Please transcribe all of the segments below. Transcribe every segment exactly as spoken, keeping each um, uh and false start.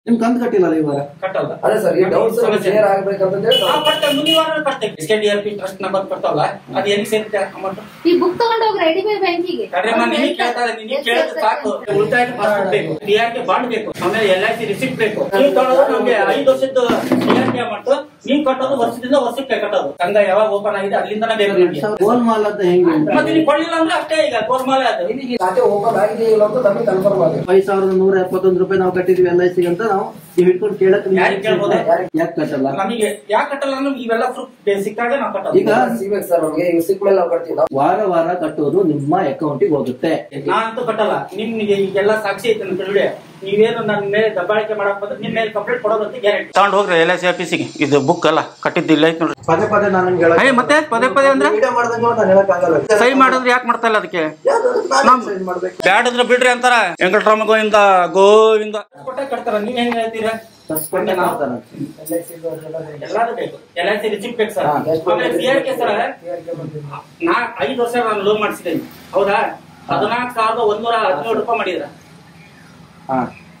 ನಿಮ್ ಕಂತು ಕಟ್ಟಿಲ್ಲ ಇವಾಗ ಕಟ್ಟಲ್ಲ. ಅದೇ ಸರ್ ಈ ಡೌಟ್ಸ್ ಕ್ಲಿಯರ್ ಆಗ್ಬೇಕಂತಂದ್ರೆ ನಾವು ಕಟ್ತೇವೆ, ಮುಂದಿನ ವಾರ ಕಟ್ತೇವೆ. S K D R P trust number ಕೊಡ್ತಾವಲ್ಲ, ಅದು ಎಲ್ಲಿ ಸೇರುತ್ತೆ ಅಮೌಂಟ್? ಈ ಬುಕ್ ತಗೊಂಡು ಹೋಗಿ ರೆಡಿ ಬೈ ಬ್ಯಾಂಕಿಗೆ. ಕಡ್ರೆಮ್ಮ ನಿಮಗೆ ಕೇಳ್ತಾರೆ, ನಿಮಗೆ ಕೇಳಿದ್ರೆ ಸಾಕು. ಉಳಿತಾಯ ಪಾಸ್ಬುಕ್ ಬೇಕು, ಡಿ ಆರ್ ಕೆ ಬಾಂಡ್ ಬೇಕು, ಆಮೇಲೆ ಎಲ್ ಐ ಸಿ ರಿಸಿಪ್ಟ್ ಬೇಕು. ನೀವು ತಗೊಳ್ಳೋದು ನಮ್ಗೆ ಐದು ವರ್ಷದ ಡಿ ಆರ್ ಕೆ ಅಮೌಂಟ್, ನೀವು ಕಟ್ಟೋದು ವರ್ಷದಿಂದ ವರ್ಷಕ್ಕೆ ಕಟ್ಟೋದು. ಸಂಘ ಯಾವಾಗ ಓಪನ್ ಆಗಿದೆ ಅಲ್ಲಿಂದನೇ ಬೇಕು. ಗೋಲ್ಮಾಲ್ ಅಂತ ಹೆಂಗೆ ಮತ್ತೆ ನೀವು ಕೊಡ್ಲಿಲ್ಲ ಅಂದ್ರೆ ಅಷ್ಟೇ, ಈಗ ಗೋಲ್ಮಾಲೆ ಅದು. ಖಾತೆ ಓಪನ್ ಆಗಿದೆ ಇಲ್ಲ ಅಂತ ನಮಗೆ ಕನ್ಫರ್ಮ್ ಆಗಿದೆ. ಐದು ಸಾವಿರದ ನೂರ ಎಪ್ಪತ್ತೊಂದು ರೂಪಾಯಿ ನಾವು ಕಟ್ಟಿದ್ವಿ ಎಲ್ ಐ ಸಿ ಅಂತ ನಾವು ನೀವು ಹಿಡ್ಕೊಂಡು ಕೇಳಕ್ ಯಾರಿಗೆ ಕೇಳ್ಬೋದು? ಯಾಕೆ ಕಟ್ಟಲ್ಲ? ನಮಗೆ ಯಾಕೆ ಕಟ್ಟಲ್ಲ ಅಂದ್ರೆ ಇವೆಲ್ಲ ಪ್ರೂಫ್ ಬೇಸಿಕ್ ಆಗಿ ನಾವು ಕಟ್ಟೋದು. ಈಗ ಸಿಗ್ಬೇಕು ಸರ್ ನಮಗೆ, ಈಗ ಸಿಕ್ಕ ಮೇಲೆ ನಾವು ಕಟ್ತೀವಿ. ವಾರ ವಾರ ಕಟ್ಟೋದು ನಿಮ್ಮ ಅಕೌಂಟಿಗೆ ಹೋಗುತ್ತೆ. ನಾನಂತೂ ಕಟ್ಟಲ್ಲ. ನಿಮ್ಗೆ ಈಗೆಲ್ಲ ಸಾಕ್ಷಿ ಐತೆ ನನ್ನ ಕಡೆ. ನೀವೇನು ನನ್ನ ಮೇಲೆ ದಬ್ಬಾಳಿಕೆ ಮಾಡಕ್ ಬಂದ್ರೆ ನಿಮ್ ಮೇಲೆ ಕಂಪ್ಲೇಂಟ್ ಕೊಡೋದಂತ ಗ್ಯಾರಂಟಿ. ತಗೊಂಡ್ ಹೋಗ್ರಿ ಎಲ್ ಐ ಸಿ ಆಫೀಸಿಗೆ. ಇದು ಬುಕ್ ಅಲ್ಲ ಕಟ್ಟಿದ್ದಿಲ್ಲ ಐತ್ ನೋಡ್ರಿ. ಪದೇ ಪದೇ ನಾನು ಮತ್ತೆ ಪದೇ ಪದೇ ಅಂದ್ರೆ ವಿಡಿಯೋ ಮಾಡ್ದಂಗೆ ನಾನು ಹೇಳಕ್ಕಾಗಲ್ಲ. ಸಹಿ ಮಾಡಿದ್ರೆ ಯಾಕೆ ಮಾಡ್ತಾ ಇಲ್ಲ ಅದಕ್ಕೆ? ಮಾಡ್ಬೇಕು ಬ್ಯಾಡಿದ್ರೆ ಬಿಡ್ರಿ ಅಂತಾರ. ವೆಂಕಟರಾಮ ಗೋವಿಂದ ಗೋವಿಂದ ಕೊಟ್ಟ ಕಟ್ತಾರ. ನೀವ್ ಹೆಂಗ್ ಹೇಳ್ತೀರಾ? ಎಲ್ಲಾರು ಬೇಕು. ಎಲ್ ಐ ಸಿ ರಿಸಿಪ್ಟ್ ಬೇಕು ಸರ್. ಆಮೇಲೆ ಸಿ ಆರ್ ಕೆ ಸರ್, ನಾ ಐದು ವರ್ಷ ನಾನು ಲೋನ್ ಮಾಡಿಸಿದ್ದೇನೆ, ಹೌದಾ? ಹದಿನಾಲ್ಕು ಸಾವಿರದ ಒಂದೂರ ಹದಿನೇಳು ರೂಪಾಯಿ ಮಾಡಿದ್ರ. ಹಾ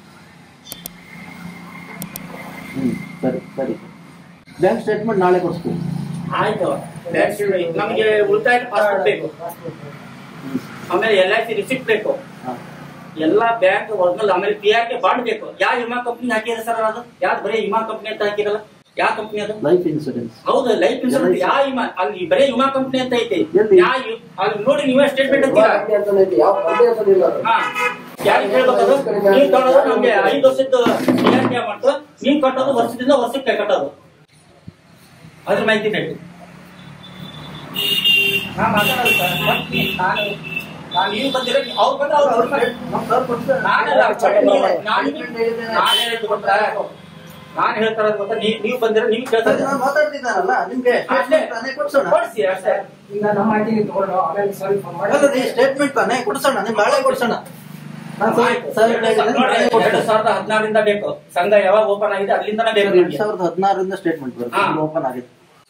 ಹ್ಮ್ ಸರಿ ಸರಿ. ಬ್ಯಾಂಕ್ ಸ್ಟೇಟ್ಮೆಂಟ್ ನಾಳೆ ಕೊಡ್ತೀವಿ. ಆಯ್ತು. ನಮಗೆ ಉಳಿತಾಯ ಪಾಸ್ಬುಕ್ ಬೇಕು, ಆಮೇಲೆ ಎಲ್ ಐ ಸಿ ರಿಸಿಪ್ಟ್ ಬೇಕು, ಎಲ್ಲಾ ಬ್ಯಾಂಕ್ ಒರಿಜಿನಲ್, ಆಮೇಲೆ ಪಿ ಆರ್ ಕೆ ಬಾಂಡ್ ಬೇಕು. ಯಾವ ವಿಮಾ ಕಂಪ್ನಿ ಹಾಕಿದ್ರೆ ಸರ್? ಅದು ಯಾವ್ದು ಬರೀ ವಿಮಾ ಕಂಪ್ನಿ ಅಂತ ಹಾಕಿರಲ್ಲ? ಯಾವ ಕಂಪ್ನಿ ಅದು? Life insurance. ಹೌದು, ಲೈಫ್ ಇನ್ಸೂರೆನ್ಸ್. ಯಾವ ವಿಮಾ? ಅಲ್ಲಿ ಬರೀ ವಿಮಾ ಕಂಪ್ನಿ ಅಂತ ಐತಿ. ಯಾವ ಅಲ್ಲಿ ನೋಡಿ ನೀವೇ ಸ್ಟೇಟ್ಮೆಂಟ್ ಅಂತೀರಾ? ಹಾ, ಯಾರಿಗೆ ಹೇಳ್ಬೇಕದು? ನೀವು ತಗೊಳ್ಳೋದು ನಮ್ಗೆ ಐದು ವರ್ಷದ ಪಿ ಆರ್ ಕೆ ಅಮೌಂಟ್, ನೀವು ಕಟ್ಟೋದು ವರ್ಷದಿಂದ ವರ್ಷಕ್ಕೆ ಕಟ್ಟೋದು. ಅದ್ರ ಮಾಹಿತಿ ಬೇಕು. ನಾ ಮಾತಾಡಲ್ಲ ಸರ್. ನಾನು ನಾನು ನೀವು ಬಂದಿರ ಅವ್ರು ಬಂದ್ರೆ ಅವ್ರು ನಾನೆಲ್ಲ ನಾನು ಹೇಳಿದ್ದು ಗೊತ್ತಾ? ನಾನು ಹೇಳ್ತಾರ ಗೊತ್ತಾ? ನೀವು ಬಂದಿರ ನೀವು ಕೇಳ್ತಾರೆ. ಮಾತಾಡ್ತಿದ್ದಾರಲ್ಲ ನಿಮ್ಗೆ ಕೊಡ್ಸಿ ಅಷ್ಟೇ. ಈಗ ನಮ್ಮ ಮಾಹಿತಿ ತಗೊಂಡು ಆಮೇಲೆ ಸ್ವಲ್ಪ ಸ್ಟೇಟ್ಮೆಂಟ್ ತಾನೇ ಕೊಡ್ಸೋಣ. ನಿಮ್ ನಾಳೆ ಕೊಡ್ಸೋಣ. ಎರಡು ಸಾವಿರದ ಹದಿನಾರರಿಂದ ಬೇಕು. ಸಂಘ ಯಾವಾಗ ಓಪನ್ ಆಗಿದೆ ಅಲ್ಲಿಂದನೇ ಬೇಕು. ಎರಡ್ ಸಾವಿರದ ಹದಿನಾರರಿಂದ ಸ್ಟೇಟ್ಮೆಂಟ್ ಬರುತ್ತೆ. ಓಪನ್ ಆಗಿದೆ.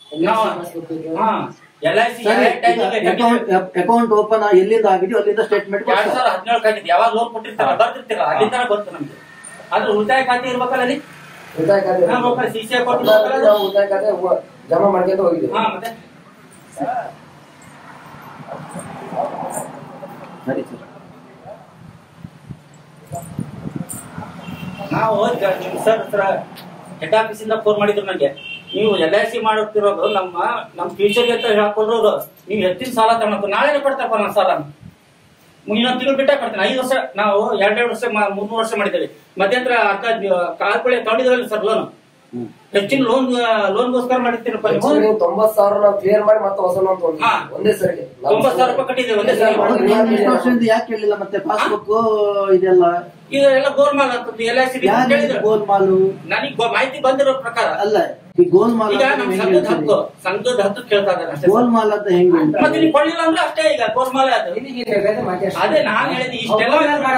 L I C account open ಎಲ್ಲಿಂದ ಆಗಿದೆಯೋ ಅಲ್ಲಿಂದ ಸ್ಟೇಟ್ಮೆಂಟ್. ಎರಡ್ ಸಾವಿರದ ಹದಿನೇಳು ಆಗಿದ್ದು ಯಾವಾಗ ಲೋನ್ ಕೊಟ್ಟಿರ್ತಾರ ಬರ್ತಿರ್ತೀರ ಅಲ್ಲಿಂದ ಗೊತ್ತು ನಮ್ಗೆ. ಆದ್ರೆ ಉಳಿತಾಯ ಖಾತೆ ಇರ್ಬೇಕಲ್ಲ ಅಲ್ಲಿ. ಉಳಿತಾಯ ಖಾತೆ ಸಿ ಸಿ ಅಕೌಂಟ್ ಉಳಿತಾಯ ಖಾತೆ ಜಮಾ ಮಾಡ್ಕೊಂಡು ಹೋಗಿದ್ದೀವಿ. ಹಾ ಮತ್ತೆ ಸರಿ ಸರ್. ನಾವು ಸರ್ ಹತ್ರ ಹೆಡ್ ಆಫೀಸ್ ಇಂದ ಫೋನ್ ಮಾಡಿದ್ರು ನನಗೆ. ನೀವು ಎಲ್ ಐ ಸಿ ಮಾಡುತ್ತಿರೋದು ನಮ್ಮ ನಮ್ ಫ್ಯೂಚರ್ಗೆ ಅಂತ ಹೇಳ್ಕೊಂಡ್ರು. ನೀವು ಹೆಚ್ಚಿನ ಸಾಲ ತಗೊಳಕು ನಾಳೆ ಕೊಡ್ತಪ್ಪ ನನ್ನ ಸಾಲ. ಇನ್ನೊಂದು ತಿಂಗಳು ಬಿಟ್ಟ ಕೊಡ್ತೇನೆ. ಐದು ವರ್ಷ ನಾವು ಎರಡೆರಡು ವರ್ಷ ಮೂರು ವರ್ಷ ಮಾಡಿದ್ದೇವೆ. ಮಧ್ಯಂತರ ಅರ್ಧ ಕಾಲ್ಪಳೆ ತಗೊಂಡಿದ್ರಲ್ಲ ಸರ್ ಲೋನ್. ಹೆಚ್ಚಿನ ಲೋನ್ ಲೋನ್ಗೋಸ್ಕರ ಮಾಡಿರ್ತೀರಪ್ಪ. ತೊಂಬತ್ ಸಾವಿರ ನಾವು ಕ್ಲಿಯರ್ ಮಾಡಿ ಮತ್ತೆ ಹೊಸ ಲೋನ್ ತಗೊಂಡು ಒಂದೇ ಸರಿ ತೊಂಬತ್ ಸಾವಿರ ರೂಪಾಯಿ ಕಟ್ಟಿದ್ದೇವೆ ಒಂದೇ ಸರಿ. ಯಾಕೆ ಹೇಳಿಲ್ಲ ಮತ್ತೆ ಪಾಸ್ಬುಕ್ ಇದೆಲ್ಲ? ಇದೆಲ್ಲ ಗೋಲ್ಮಾಲ್ ಅಂತದ್ದು ಎಲ್ ಐ ಸಿ ಗೋಲ್ಮಾಲು. ನನಗೆ ಮಾಹಿತಿ ಬಂದಿರೋ ಪ್ರಕಾರ ಅಲ್ಲ ಈ ಗೋಲ್ಮಾಲ್ ಈಗ ನಮ್ ಸಂಘದ ಹಕ್ಕು ಸಂಘದ ಹಕ್ಕು ಕೇಳ್ತಾ ಇದ್ದಾರೆ. ಗೋಲ್ಮಾಲ್ ಅಂತ ಹೆಂಗೆ? ಮತ್ತೆ ನೀವು ಕೊಡ್ಲಿಲ್ಲ ಅಂದ್ರೆ ಅಷ್ಟೇ. ಈಗ ಗೋಲ್ಮಾಲೆ ಅದು. ಅದೇ ನಾನ್ ಹೇಳಿದ್ ಇಷ್ಟೆಲ್ಲ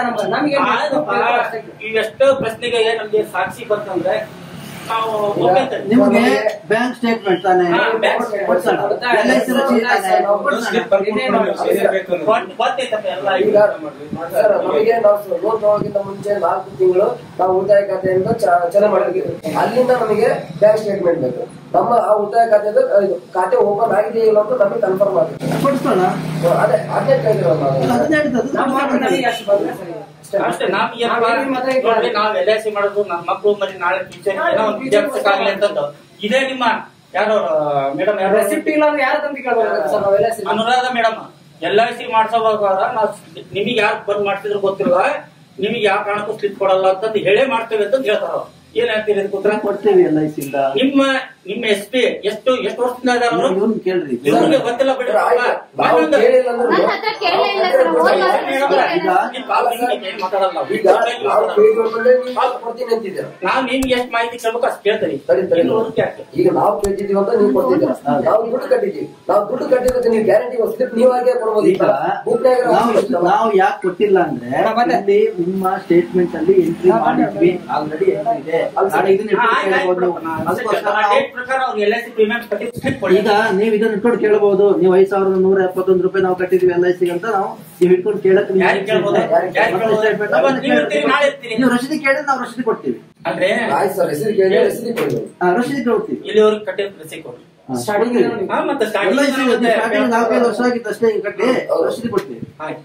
ಇವೆಷ್ಟು ಪ್ರಶ್ನೆಗೆ ನಮ್ಗೆ ಸಾಕ್ಷಿ ಬಂತಂದ್ರೆ ನಾವು ನಿಮ್ಗೆ ಬ್ಯಾಂಕ್ ಸ್ಟೇಟ್ಮೆಂಟ್ ತಾನೇ ಕೊಡ್ಸೋಣ. ಎಲ್ ಐ ಸಿ ರಸೀದಿ ಗೊತ್ತೈತಪ್ಪ ಎಲ್ಲ. ಈಗ ನಮಗೆ ನಾವು ಲೋನ್ ತಗೋಕ್ಕಿಂತ ಮುಂಚೆ ನಾಲ್ಕು ತಿಂಗಳು ನಾವು ಉಳಿತಾಯ ಖಾತೆಯಿಂದ ಚಲೋ ಮಾಡಿದ್ವಿ. ಅಲ್ಲಿಂದ ನಮಗೆ ಬ್ಯಾಂಕ್ ಸ್ಟೇಟ್ಮೆಂಟ್ ಬೇಕು. ನಮ್ಮ ಆ ಉಳಿತಾಯ ಖಾತೆಯಿಂದ ಖಾತೆ ಓಪನ್ ಆಗಿದೆಯಾ ಇಲ್ಲ ಅಂತ ನಮಗೆ ಕನ್ಫರ್ಮ್ ಆಗುತ್ತೆ. ಕೊಡ್ಸೋಣ. ಅದೇ ಅದೇ ಅಷ್ಟೇ. ನಾವ್ ನಾವ್ ಎಲ್ ಐ ಸಿ ಮಾಡೋದು ನಮ್ಮ ಮಕ್ಕಳು ಮರಿ ನಾಳೆ ಫ್ಯೂಚರ್ ಏನೋ ಒಂದು ವಿದ್ಯಾಭ್ಯಾಸ ಆಗಲಿ ಅಂತಂದು. ಇದೇ ನಿಮ್ಮ ಯಾರು ಮೇಡಮ್ ಯಾರು Anuradha madam L I C ಮಾಡ್ಸೋವಾಗ ನಾವು ನಿಮಗೆ ಯಾರು ಬಂದ್ ಮಾಡ್ತಿದ್ರು ಗೊತ್ತಿಲ್ಲ, ನಿಮಗೆ ಯಾವ ಕಾರಣಕ್ಕೂ ಸ್ಲಿಪ್ ಕೊಡಲ್ಲ ಅಂತಂದು ಹೇಳೇ ಮಾಡ್ತೇವೆ ಅಂತ ಹೇಳ್ತಾರ. ಏನ್ ಹೇಳ್ತೀರಿ? ಕೂತ್ರ ಕೊಡ್ತೇವೆ ಎಲ್ ಐ ಸಿ. ನಿಮ್ಮ ನಿಮ್ಮ ಎಸ್ ಪಿ ಎಷ್ಟು ಎಷ್ಟು ವರ್ಷದಿಂದ ಇದಾರೆ ಕೇಳ್ರಿ. ಇವ್ರಿಗೆ ಗೊತ್ತಿಲ್ಲ ಬಿಡ್ರಿ. ನಾವ್ ನಿಮ್ಗೆ ಎಷ್ಟು ಮಾಹಿತಿ ಕೇಳ್ಬೇಕು ಅಷ್ಟು ಕೇಳ್ತೀರಿ. ಈಗ ನಾವು ಕೇಳ್ತಿದೀವಿ ಅಂತ ನೀವು ಕೊಡ್ತಿದ್ದೀರಾ. ನಾವು ದುಡ್ಡು ಕಟ್ಟಿದ್ದೀವಿ. ನಾವು ದುಡ್ಡು ಕಟ್ಟಿದ್ರೆ ನೀವು ಗ್ಯಾರಂಟಿ ಸ್ಲಿಪ್ ನೀವಾಗೇ ಕೊಡ್ಬೋದು. ಈಗ ನಾವು ಯಾಕೆ ಕೊಟ್ಟಿಲ್ಲ ಅಂದ್ರೆ ನಿಮ್ಮ ಸ್ಟೇಟ್ಮೆಂಟ್ ಅಲ್ಲಿ ಎಂಟ್ರಿ ಮಾಡಿದ್ವಿ ಆಲ್ರೆಡಿ ಎಂಟ್ರಿ ಇದೆ. ಪ್ರಕಾರ ಅವ್ರು ಎಲ್ ಐ ಸಿ ಪ್ರೀಮಿಯಂ ಕಟ್ಟಿ ಸ್ಲಿಪ್ ಕೊಡಿ. ಈಗ ನೀವು ಇದನ್ನ ಇಟ್ಕೊಂಡು ಕೇಳಬಹುದು, ನೀವು ಐದ್ ಸಾವಿರದ ನೂರ ಎಪ್ಪತ್ತೊಂದು ರೂಪಾಯಿ ನಾವು ಕಟ್ಟಿದ್ವಿ ಎಲ್ ಐ ಸಿ ಅಂತ ನಾವು ನೀವು ಇಟ್ಕೊಂಡು ಕೇಳಕ್ ಯಾರಿಗೆ ಕೇಳ್ಬೋದು? ಯಾರಿಗೆ ಕೇಳ್ಬೋದು? ನೀವು ಇರ್ತೀರಿ, ನಾಳೆ ಇರ್ತೀರಿ. ನೀವು ರಸೀದಿ ಕೇಳಿದ್ರೆ ನಾವು ರಸೀದಿ ಕೊಡ್ತೀವಿ. ಅಂದ್ರೆ ಆಯ್ತು ಸರ್, ಹೆಸರು ಕೇಳಿ ರಸೀದಿ ಕೊಡಿ. ರಸೀದಿ ಕೊಡ್ತೀವಿ. ಇಲ್ಲಿವರೆಗೆ ಕಟ್ಟಿದ ರಸೀದಿ ಕೊಡಿ. ಸ್ಟಾರ್ಟಿಂಗ್ ಹಾ, ಮತ್ತೆ ಎಲ್ ಐ ಸಿ ಸ್ಟಾರ್ಟಿಂಗ್ ನಾಲ್ಕೈದು ವರ್ಷ ಆಗಿತ್ತು ಅಷ್ಟೇ, ಈಗ ಕಟ್ಟಿ ರಸೀದಿ ಕೊಡ್ತೀವಿ. ಆಯ್ತು,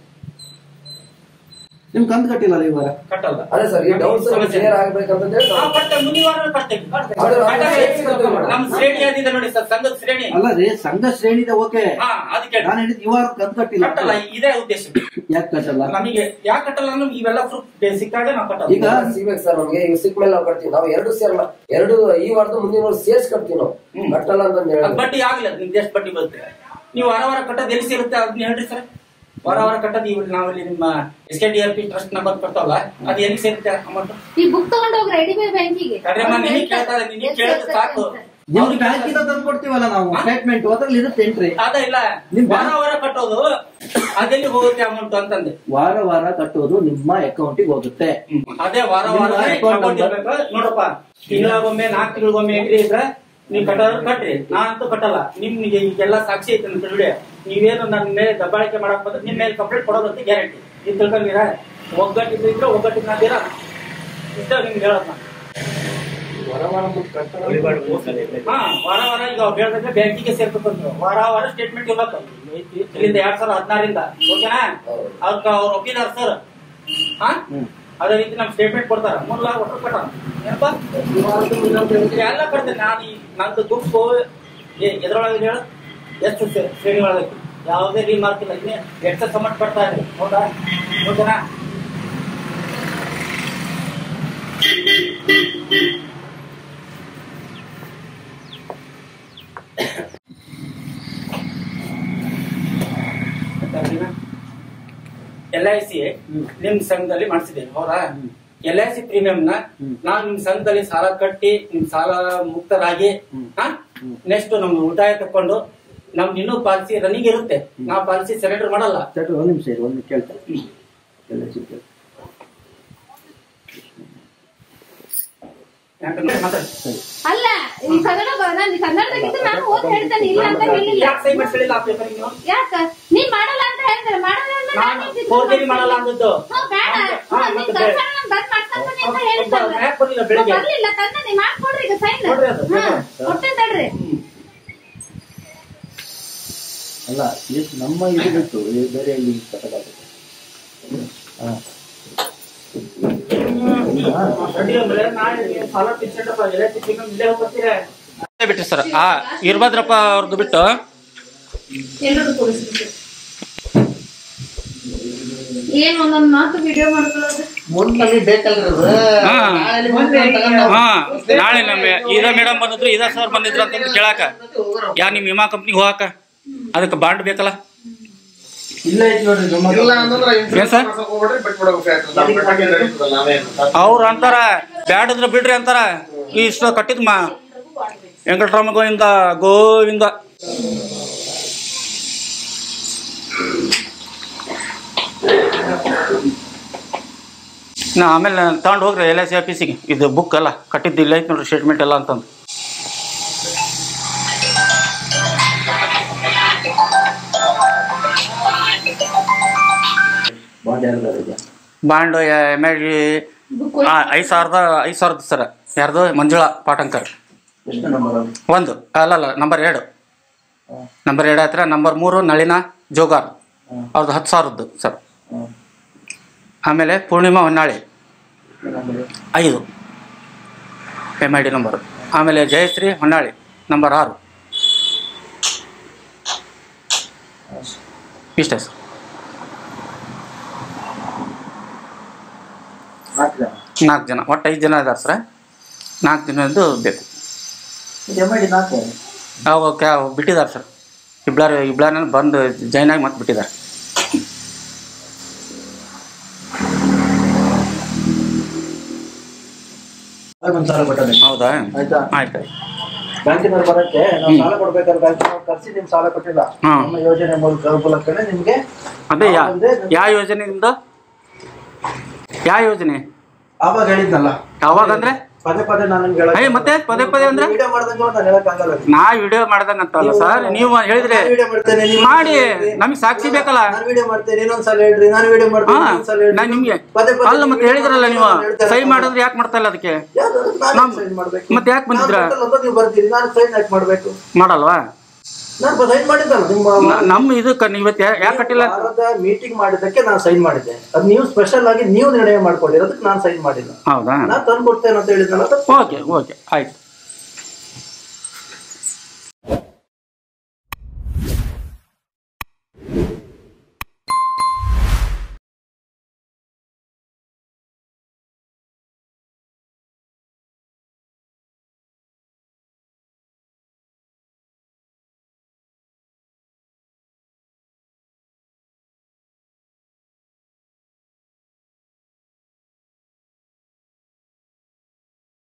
ನಿಮ್ ಕಂತು ಕಟ್ಟಿಲ್ಲ ಈ ವಾರ ಕಟ್ಟಲ್ಲ. ಅದೇ ಸರ್, ಈ ಡೌಟ್ಸ್ ಕ್ಲಿಯರ್ ಆಗ್ಬೇಕಂತ ಹೇಳಿ ಹಾ, ಕಟ್ತೇವೆ, ಮುಂದಿನ ವಾರ ಕಟ್ತೇವೆ. ನಮ್ಮ ಶ್ರೇಣಿ ಅದಿದೆ ನೋಡಿ ಸರ್, ಸಂಘದ ಶ್ರೇಣಿ. ಅಲ್ಲ ರೀ, ಸಂಘ ಶ್ರೇಣಿ ಇದೆ, ಓಕೆ. ಹಾ, ಅದಕ್ಕೆ ನಾನು ಹೇಳಿದ್ ಈ ವಾರ ಕಂತು ಕಟ್ಟಿಲ್ಲ. ಕಟ್ಟಲ್ಲ, ಇದೇ ಉದ್ದೇಶ. ಯಾಕೆ ಕಟ್ಟಲ್ಲ? ನಮಗೆ ಯಾಕೆ ಕಟ್ಟಲ್ಲ ಅಂದ್ರೆ ಇವೆಲ್ಲ ಪ್ರೂಫ್ ಸಿಕ್ಕಾಗ ನಾವು ಕಟ್ಟಲ್ಲ. ಈಗ ಸಿಗ್ಬೇಕು ಸರ್ ನಮ್ಗೆ, ಈಗ ಸಿಕ್ಕ ಮೇಲೆ ನಾವು ಕಟ್ತೀವಿ. ನಾವು ಎರಡು ಸೇರಲ್ಲ, ಎರಡು ಈ ವಾರದ ಮುಂದಿನ ವಾರ ಸೇರ್ಸ್ ಕಟ್ತೀವಿ ನಾವು. ಕಟ್ಟಲ್ಲ ಅಂತ ಹೇಳಿ ಬಡ್ಡಿ ಆಗ್ಲಿ, ನಿಮ್ಗೆ ಎಷ್ಟು ಬಡ್ಡಿ ಬರುತ್ತೆ? ನೀವು ವಾರ ವಾರ ಕಟ್ಟೋದು ಎಲ್ಲಿ ಸಿಗುತ್ತೆ ಅದನ್ನ ಹೇಳ್ರಿ ಸರ್. ವಾರ ವಾರ ಕಟ್ಟೋದು ಇವ್ ನಾವಲ್ಲಿ ನಿಮ್ಮ S K D R P trust number ಕೊಡ್ತಾವಲ್ಲ, ಅದು ಎಲ್ಲಿ ಸೇರುತ್ತೆ ಅಮೌಂಟ್? ಈ ಬುಕ್ ತಗೊಂಡು ಹೋಗಿ ರೆಡಿ ಬೈ ಬ್ಯಾಂಕಿಗೆ. ಕಡ್ರಮ್ಮ ನಿನಗೆ ಕೇಳ್ತಾರೆ, ನಿನಗೆ ಕೇಳಿದ್ರೆ ಸಾಕು. ನಿಮ್ಗೆ ಬ್ಯಾಂಕಿಂದ ತಂದು ಕೊಡ್ತೀವಲ್ಲ ನಾವು ಸ್ಟೇಟ್ಮೆಂಟ್, ಅದ್ರಲ್ಲಿ ಇರುತ್ತೆ ಎಂಟ್ರಿ. ಅದ ಇಲ್ಲ, ವಾರ ವಾರ ಕಟ್ಟೋದು ಅದೆಲ್ಲಿ ಹೋಗುತ್ತೆ ಅಮೌಂಟ್ ಅಂತಂದೆ. ವಾರ ವಾರ ಕಟ್ಟೋದು ನಿಮ್ಮ ಅಕೌಂಟಿಗೆ ಹೋಗುತ್ತೆ. ಅದೇ ವಾರ ವಾರ ಅಕೌಂಟ್ ಇರ್ಬೇಕು ನೋಡಪ್ಪ. ತಿಂಗಳಿಗೊಮ್ಮೆ ನಾಲ್ಕು ತಿಂಗಳಿಗೊಮ್ಮೆ ಎಂಟ್ರಿ ಇದ್ರೆ ನೀವು ಕಟ್ಟೋದು ಕಟ್ರಿ, ನಾನಂತೂ ಕಟ್ಟಲ್ಲ. ನಿಮ್ಗೆ ಈಗೆಲ್ಲ ಸಾಕ್ಷಿ ಐತೆ ಅಂತ ಹೇಳಿ ನೀವೇನು ನನ್ನ ಮೇಲೆ ದಬ್ಬಾಳಿಕೆ ಮಾಡಕ್ ಬಂದ್ರೆ ನಿಮ್ ಮೇಲೆ ಕಂಪ್ಲೇಂಟ್ ಕೊಡೋದಂತ ಗ್ಯಾರಂಟಿ. ಇದು ತಿಳ್ಕೊಂಡಿರ, ಒಗ್ಗಟ್ಟಿದ್ರೆ ಒಗ್ಗಟ್ಟಿನಾದಿರ ಇಷ್ಟ ನಿಮ್ಗೆ ಹೇಳೋದ್. ಹಾ, ವಾರ ವಾರ ಈಗ ಅವ್ರು ಹೇಳಿದ್ರೆ ಬ್ಯಾಂಕಿಗೆ ಸೇರ್ಬೇಕಂದ್ರು, ವಾರ ವಾರ ಸ್ಟೇಟ್ಮೆಂಟ್ ಇರ್ಬೇಕು. ಇಲ್ಲಿಂದ ಎರಡ್ ಸಾವಿರದ ಹದಿನಾರಿಂದ ಓಕೆನಾ? ಅವ್ರ ಅವ್ರ ಒಪ್ಪಿದಾರ ಸರ್. ಹಾ, ಅದೇ ರೀತಿ ನಮ್ ಸ್ಟೇಟ್ಮೆಂಟ್ ಕೊಡ್ತಾರ. ಮೂರ್ ಲಾಖ ಒಟ್ಟು ಕಟ್ಟ ಏನಪ್ಪಾ ಎಲ್ಲ ಕಟ್ತೇನೆ ನಾನು. ಈ ನಂದು ಗುಂಪು ಎದ್ರೊಳಗೆ ಹೇಳ ಎಷ್ಟು ಶ್ರೇಣಿಗಳಾಗೈತಿ, ಯಾವುದೇ ರಿಮಾರ್ಕ್ ಇಲ್ಲ. ಇನ್ನೇ ಎಕ್ಸಸ್ ಅಮೌಂಟ್ ಕಟ್ತಾ ಇದೆ, ಹೌದಾ? ಓಕೆನಾ? ಎಲ್ ಐ ಸಿ ನಿಮ್ ಸಂಘದಲ್ಲಿ ಮಾಡಿಸಿದ್ದೇವೆ, ಹೌದಾ? ಎಲ್ ಐ ಸಿ ಪ್ರೀಮಿಯಂ ನ ನಾವು ನಿಮ್ ಸಂಘದಲ್ಲಿ ಸಾಲ ಕಟ್ಟಿ ನಿಮ್ ಸಾಲ ಮುಕ್ತರಾಗಿ ನೆಕ್ಸ್ಟ್ ನಮ್ ಉಳಿತಾಯ ತಕೊಂಡು ನಮ್ದು ಇನ್ನೂ ಪಾಲಿಸಿ ರನ್ನಿಂಗ್ ಇರುತ್ತೆ. ನಾವು ಪಾಲಿಸಿ ಸರೆಂಡರ್ ಮಾಡಲ್ಲ. ಒಂದ್ ನಿಮಿಷ ಇರಿ, ಒಂದು ಕೇಳ್ತಾರೆ. ಅಲ್ಲ, ಈ ಕನ್ನಡ ನಾನು ಕನ್ನಡದಾಗಿದ್ದು ನಾನು ಓದ್ ಹೇಳ್ತೇನೆ, ಇಲ್ಲ ಅಂತ ಹೇಳಿಲ್ಲ. ಯಾಕ ನೀವ್ ಮಾಡಲ್ಲ ಅಂತ ಹೇಳ್ತಾರೆ? ಮಾಡಲ್ಲ ಅಂದ್ರೆ ನಾನು ಫೋರ್ಜರಿ ಮಾಡಲ್ಲ ಅಂದದ್ದು. ಹ್ಮ್, ಬೇಡ. ಹ್ಮ್, ನಿಮ್ ದರ್ಶನ ನಮ್ ಬಂದ್ ಮಾಡ್ಕೊಂಡ್ ಬನ್ನಿ ಅಂತ ಹೇಳ್ತಾರೆ. ಬರ್ಲಿಲ್ಲ ತಂದೆ, ನೀವ್ ಮಾಡ್ಕೊಡ್ರಿ ಈಗ ಸೈನ್. ಹ್ಮ್, ಕೊಟ್ಟೆ ತಡ್ರಿ. ಅಲ್ಲ, ಎಷ್ಟು ನಮ್ಮ ಇದು ಬಿಟ್ಟು ಬೇರೆ ಎಲ್ಲಿ ಕಟ್ಟಲಾಗುತ್ತೆ? ಬಿಟ್ರಿ ಸರ್, ಆ ಇರ್ಭದ್ರಪ್ಪ ಅವ್ರದ್ದು ಬಿಟ್ಟು ಏನ್ ಒಂದೊಂದ್ ಮಾತು ವಿಡಿಯೋ ಮಾಡ್ಕೊಳ್ಳೋದು ನಾಳೆ ನಮ್ಮ ಇದ ಮೇಡಮ್ ಬಂದಿದ್ರು, ಇದ ಸರ್ ಬಂದಿದ್ರು ಅಂತಂದು ಕೇಳಾಕ. ಯಾ ನಿಮ್ ವಿಮಾ ಕಂಪ್ನಿಗೆ ಹೋಗಾಕ ಅದಕ್ಕೆ ಬಾಂಡ್ ಬೇಕಲ್ಲ? ಅವ್ರ ಅಂತಾರ ಬ್ಯಾಡದ್ರ ಬಿಡ್ರಿ ಅಂತಾರ. ಇಷ್ಟ ಕಟ್ಟಿದ್ ಮಾ ವೆಂಕಟರಾಮ ಗೋವಿಂದ ಗೋವಿಂದ. ನಾ ಆಮೇಲೆ ತಗೊಂಡು ಹೋಗ್ರಿ ಎಲ್ ಐ ಸಿ ಆಫೀಸಿಗೆ. ಇದು ಬುಕ್ ಎಲ್ಲ ಕಟ್ಟಿದ್ದು ಇಲ್ಲ ಐತೆ ನೋಡ್ರಿ, ಸ್ಟೇಟ್ಮೆಂಟ್ ಎಲ್ಲ ಅಂತಂದು. ಬಾಂಡ್ ಎಮ್ ಐ ಡಿ ಐದು ಸಾವಿರದ ಐದು ಸಾವಿರದ ಸರ್. ಯಾರ್ದು? ಮಂಜುಳಾ ಪಾಟಂಕರ್. ಒಂದು ಅಲ್ಲಲ್ಲ, ನಂಬರ್ ಎರಡು. ನಂಬರ್ ಎರಡು ಹತ್ರ. ನಂಬರ್ ಮೂರು ನಳಿನಾ ಜೋಗಾರ್, ಅವ್ರದ್ದು ಹತ್ತು ಸಾವಿರದ್ದು ಸರ್. ಆಮೇಲೆ ಪೂರ್ಣಿಮಾ ಹೊನ್ನಾಳಿ ಐದು ಎಮ್ ಐ ಡಿ ನಂಬರು. ಆಮೇಲೆ ಜಯಶ್ರೀ ಹೊನ್ನಾಳಿ ನಂಬರ್ ಆರು. ಇಷ್ಟೇ ಸರ್. ನಾಲ್ಕು ಜನ, ಒಟ್ಟು ಐದು ಜನ ಇದ್ದಾರೆ ಸರ್. ನಾಲ್ಕು ದಿನದ್ದು ಬೇಕು. ಅವು ಕ್ಯಾ ಬಿಟ್ಟಿದ್ದಾರೆ ಸರ್. ಇಬ್ಳಾರು ಇಬ್ಳಾನ ಬಂದು ಜಾಯ್ನ್ ಆಗಿ ಮತ್ತೆ ಬಿಟ್ಟಿದ್ದಾರೆ. ಹೌದಾ? ಆಯ್ತು. ಬ್ಯಾಂಕಿನವ್ರು ಬರಕ್ಕೆ ನಾವು ಸಾಲ ಕೊಡ್ಬೇಕಾದ್ರೆ ಬ್ಯಾಂಕಿನವ್ರು ಕರ್ಸಿ ನಿಮ್ ಸಾಲ ಕೊಟ್ಟಿಲ್ಲ. ನಮ್ಮ ಯೋಜನೆ ಮೂಲಕ ನಿಮ್ಗೆ ಅದೇ ಯಾವ ಯೋಜನೆ ನಿಮ್ದು? ಯಾವ ಯೋಜನೆ? ಅವಾಗ ಹೇಳಿದ್ನಲ್ಲ. ಯಾವಾಗ ಅಂದ್ರೆ ಪದೇ ಪದೇ ನಾನು ನಿಮ್ಗೆ ಹೇಳಕ್ ಏ ಮತ್ತೆ ಪದೇ ಪದೇ ಅಂದ್ರೆ ವಿಡಿಯೋ ಮಾಡ್ದಂಗೆ ನಾನು ಹೇಳಕ್ ಆಗಲ್ಲ. ನಾ ವಿಡಿಯೋ ಮಾಡ್ದಂಗ ಅಂತಲ್ಲ ಸರ್, ನೀವು ಹೇಳಿದ್ರೆ ವಿಡಿಯೋ ಮಾಡ್ತೇನೆ ನೀವು ಮಾಡಿ, ನಮಗೆ ಸಾಕ್ಷಿ ಬೇಕಲ್ಲ. ನಾನು ವಿಡಿಯೋ ಮಾಡ್ತೇನೆ ಇನ್ನೊಂದ್ಸಲ ಹೇಳ್ರಿ, ನಾನು ವಿಡಿಯೋ ಮಾಡ್ತೇನೆ ಇನ್ನೊಂದ್ಸಲ ಹೇಳ್ರಿ. ನಾನು ನಿಮ್ಗೆ ಪದೇ ಪದೇ ಅಲ್ಲ ಮತ್ತೆ ಹೇಳಿದ್ರಲ್ಲ ನೀವು ಸಹಿ ಮಾಡಿದ್ರೆ ಯಾಕೆ ಮಾಡ್ತಾ ಇಲ್ಲ ಅದಕ್ಕೆ? ನಾನು ಸೈನ್ ಮಾಡ್ಬೇಕು. ಮತ್ತೆ ಯಾಕೆ ಬಂದಿದ್ರ? ನೀವು ಬರ್ತೀರಿ, ನಾನು ಸೈನ್ ಯಾಕೆ ಮಾಡ್ಬೇಕು? ಮಾಡಲ್ವಾ? ನಾನು ಸೈನ್ ಮಾಡಿದ್ದಲ್ಲ ನಿಮ್ಮ ನಮ್ಮ ಇದಕ್ಕೆ ಇವತ್ತು ಯಾಕೆ ಕಟ್ಟಿಲ್ಲ? ಮೀಟಿಂಗ್ ಮಾಡಿದ್ದಕ್ಕೆ ನಾನು ಸೈನ್ ಮಾಡಿದ್ದೆ. ಅದು ನೀವು ಸ್ಪೆಷಲ್ ಆಗಿ ನೀವು ನಿರ್ಣಯ ಮಾಡ್ಕೊಂಡಿರೋದಕ್ಕೆ ನಾನು ಸೈನ್ ಮಾಡಿಲ್ಲ. ಹೌದಾ? ನಾನು ತಂದು ಕೊಡ್ತೇನೆ ಅಂತ ಹೇಳಿದ್ನಲ್ಲ. ಓಕೆ ಓಕೆ ಆಯ್ತು.